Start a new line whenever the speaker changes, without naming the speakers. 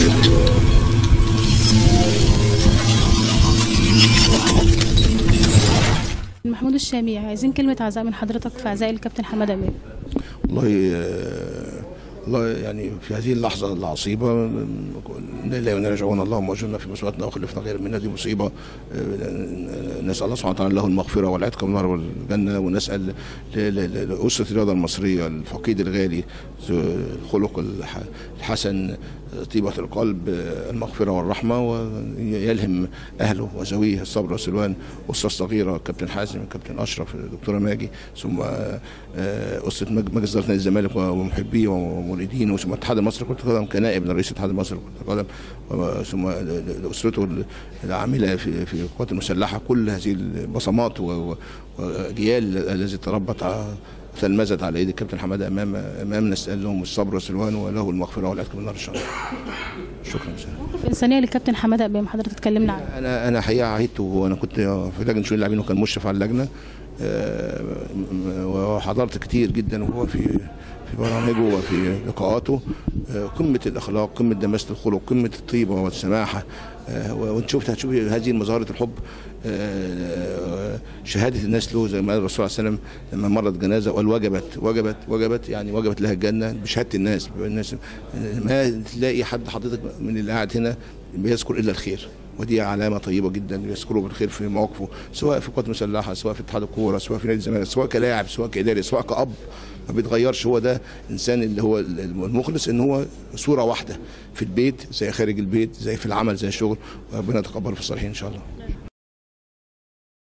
محمود الشامي، عايزين كلمة عزاء من حضرتك في عزاء الكابتن حماده امام.
والله يعني في هذه اللحظة العصيبة لا يرجعون اللهم اجرنا في مصيبتنا وخلفنا غير منها، دي مصيبة. نسأل الله سبحانه وتعالى له المغفرة والعتق من النار والجنة، ونسأل لأسرة الرياضة المصرية الفقيد الغالي الخلق الحسن طيبة القلب المغفرة والرحمة، ويلهم أهله وزويه الصبر والسلوان، أسرة صغيرة كابتن حازم، كابتن أشرف، دكتورة ماجي، ثم أسرة مجلس إدارة نادي الزمالك ومحبيه ومريدين، ثم الاتحاد المصري لكرة القدم كنائب لرئيس الاتحاد المصري لكرة القدم، ثم أسرته العاملة في القوات المسلحة. كل هذه البصمات وأجيال التي تربت تلمذت على ايدي الكابتن حماده امام نسال لهم الصبر والسلوان وله المغفره والعتق من النار ان شاء الله. شكرا.
موقف انسانيه للكابتن حماده امام حضرتك اتكلمنا عنه.
انا حقيقه عهدت، وانا كنت في لجنه شؤون اللاعبين وكان مشرف على اللجنه، وحضرت كتير جدا وهو في برامجه وفي لقاءاته. قمه الاخلاق، قمه دماسه الخلق، قمه الطيبه والسماحه. وانت هتشوفي هذه مظاهره الحب، شهاده الناس له زي ما قال الرسول صلى الله عليه وسلم لما مرت جنازه وقال وجبت يعني وجبت لها الجنه بشهاده الناس. ما تلاقي حد حضرتك من اللي قاعد هنا بيذكر الا الخير، ودي علامه طيبه جدا. يذكره بالخير في مواقفه، سواء في القوات المسلحه، سواء في اتحاد الكوره، سواء في نادي الزمالك، سواء كلاعب، سواء كاداري، سواء كاب. ما بيتغيرش. هو ده الانسان اللي هو المخلص، ان هو صوره واحده في البيت زي خارج البيت، زي في العمل، زي الشغل. وربنا يتقبل في الصالحين ان شاء الله.